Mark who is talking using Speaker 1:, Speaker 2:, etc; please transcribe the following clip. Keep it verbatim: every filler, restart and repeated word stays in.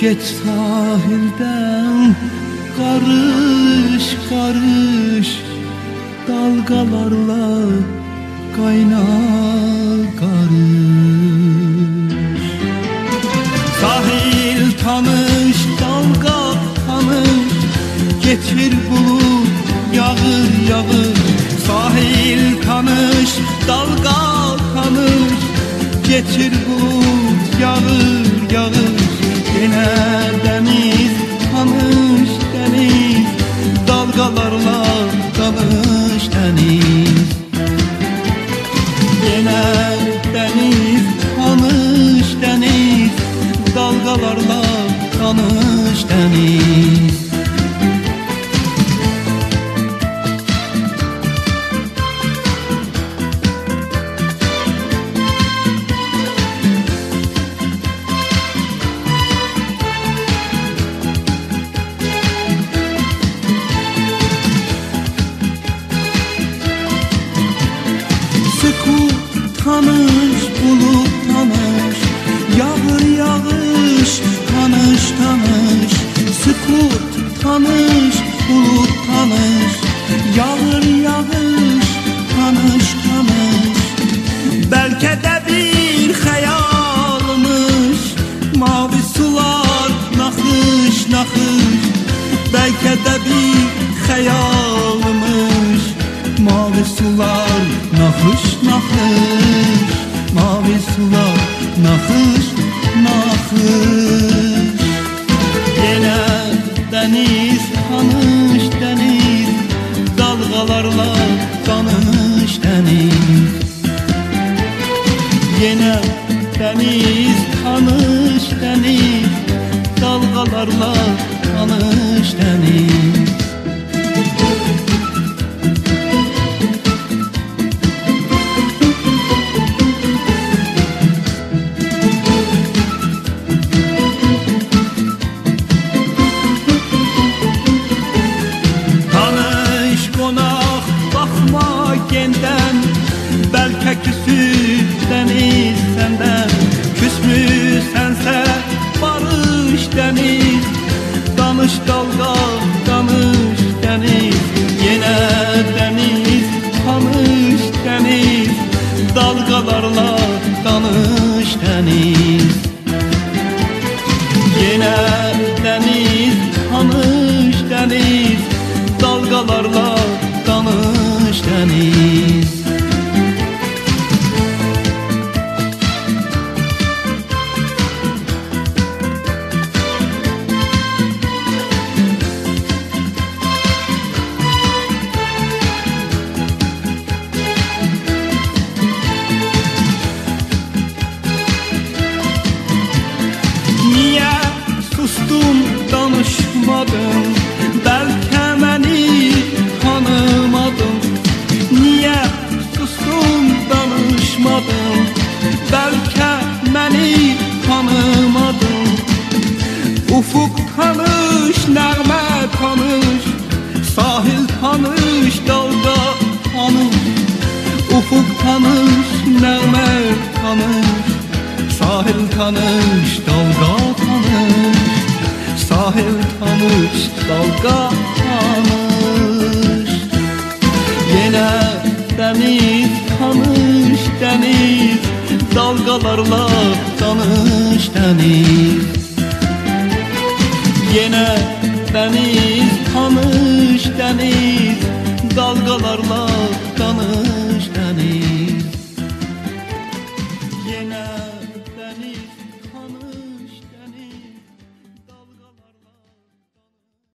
Speaker 1: Geç sahilden karış karış, dalgalarla kayna karış. Sahil tanış, dalga tanış, geçir bulut yağır yağır. Sahil tanış, dalga tanış, geçir bulut yağır yağır. Yine deniz tanış deniz, dalgalarla tanış deniz. Yine deniz tanış deniz, dalgalarla tanış deniz. Tanış, bulut tanış, yağır yağış, tanış tanış. Sükut tanış, bulut tanış, yağır yağış, tanış tanış. Belki de bir hayalmış, mavi sular nakış nakış. Belki de bir hayalmış, mavi sular nakış nakış. Mavi sular nakış nakış. Yine deniz tanış deniz, dalgalarla tanış deniz. Yine deniz tanış deniz, dalgalarla tanış deniz. Belki küsüp deniz senden, küsmüsense barış deniz. Danış dalga, danış deniz. Yine deniz, tanış deniz, dalgalarla tanış deniz. Yine deniz, tanış deniz, dalgalarla tanış deniz. Niye sustum danışmadım, belki beni tanımadın. Niye sustum danışmadım, belki beni tanımadın. Ufuk tanış, nəğmə tanış, sahil tanış, dalga tanış. Ufuk tanış, nəğmə tanış, sahil tanış, dalga tanış. Sahil tanış, dalga tanış. Yine deniz tanış deniz, dalgalarla tanış deniz.